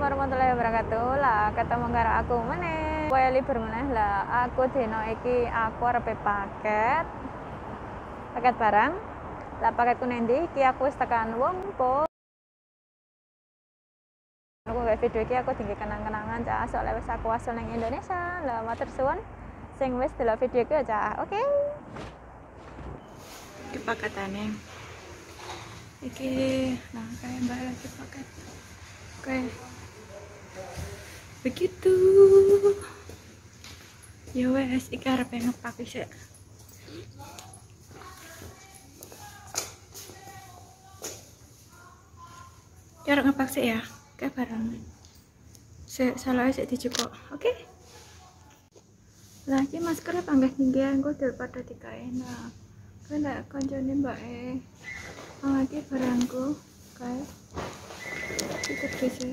warahmatullahi wabarakatuh. Lah ketemu karo aku meneh. Kowe libur meneh lah. Aku dino iki aku arep paket barang. Lah paketku nendi iki aku wis tekan Wongpo. Aku gawe video iki aku tinggi kenang-kenangan cah soalnya wis aku asal nang Indonesia. Lah matur suwun sing wis delok video iki cah. Oke. Iki paketane. Iki nah kayak mbak lagi paket. Oke. Begitu. Ya wes iki arep ngepak sik. Cara ngepak sih ya, kayak barang. Salah sih dijupuk, oke? Lagi maskernya panggah tinggi, gue daripada dikain. Nah, kena konjone mbak lagi barangku, kayak ikut bisa.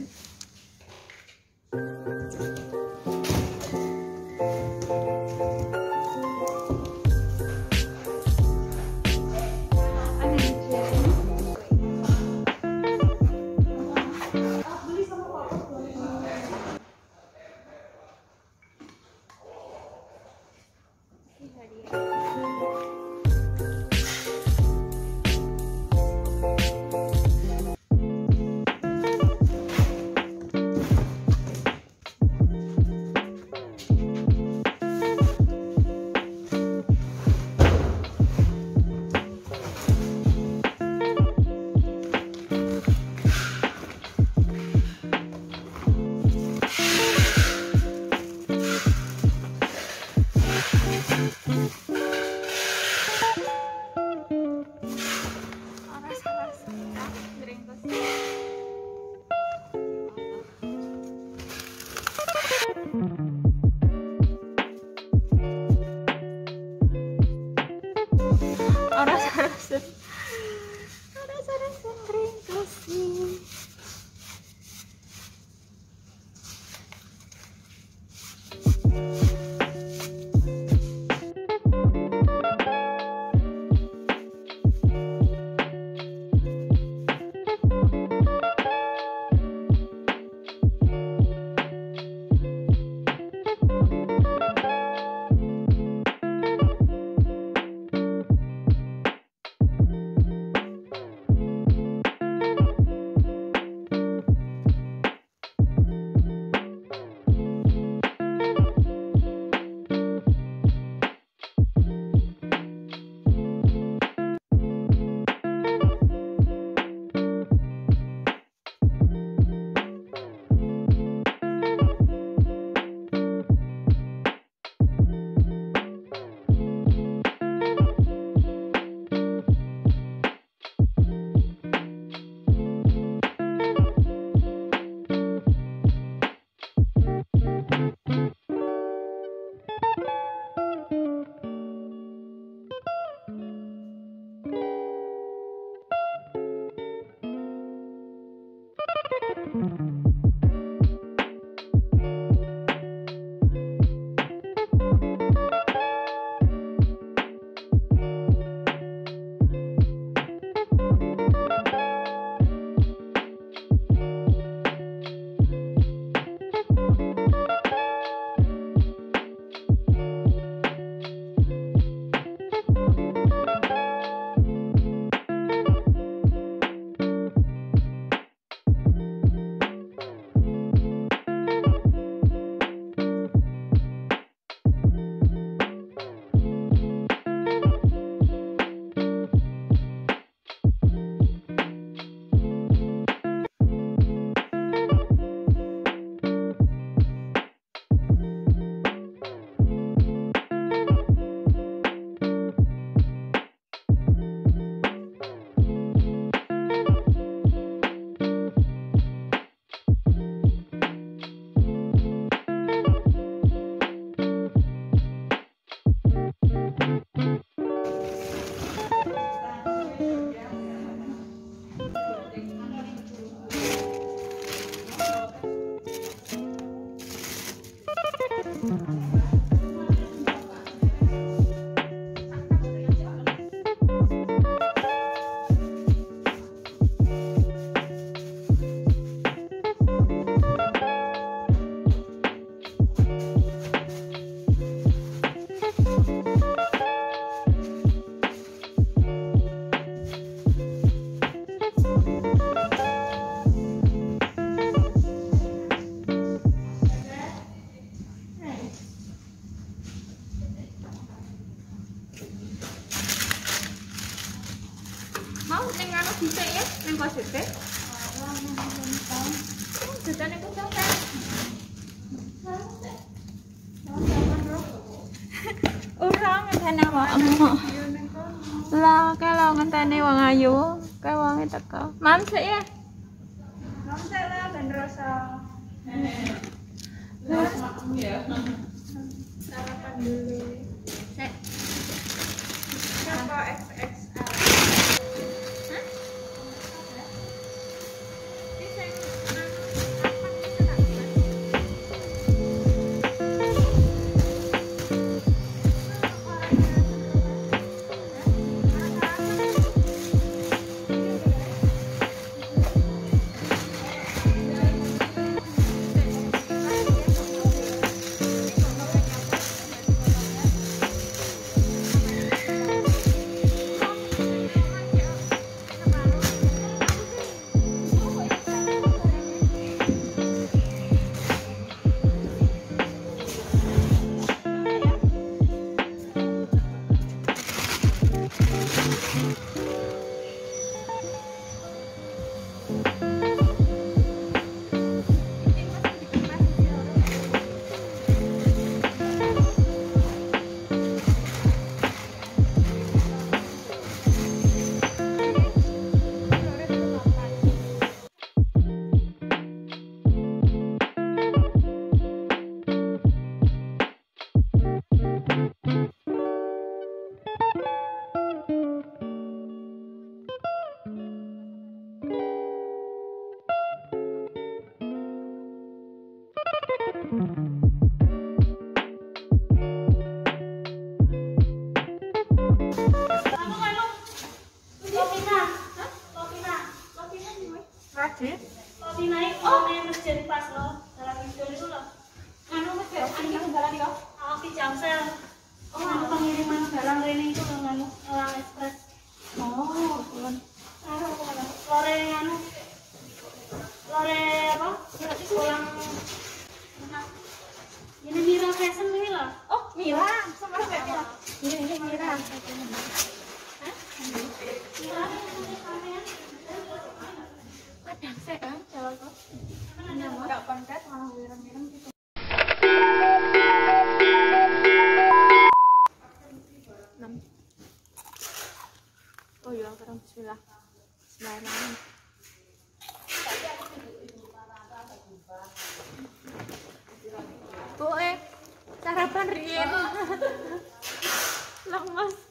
Bisa ya, yang positif. Sudah nih pun sampai. Orang ngenteni awakmu. Lah kalau ngenteni wong ayu, kae wonge teko. Mam sik ya. Mam sik lah ben rasa. Terus makmu ya. Sarapan dulu. Sik. Berapa XXL? Hah? Kopi naik, kopi masjid pas lo, dalam video itu lo. Anu masjid, anu jalan yo. Kopi Jamsel. Oh, anu pengiriman barang ini itu lo anu, Elang Express. Oh, bulan. Anu apa? Lore anu. Lore apa? Pulang. Ini Mira Fashion ini lo. Oh, Mira, sama Mira. Ini Mira. Hah? Mira, Kadang sih kan, jalan kok. Enggak kontak malah wireng-wireng gitu. Oh iya, sekarang bismillah. Bismillahirrahmanirrahim. Bu, sarapan riyen. Lemes.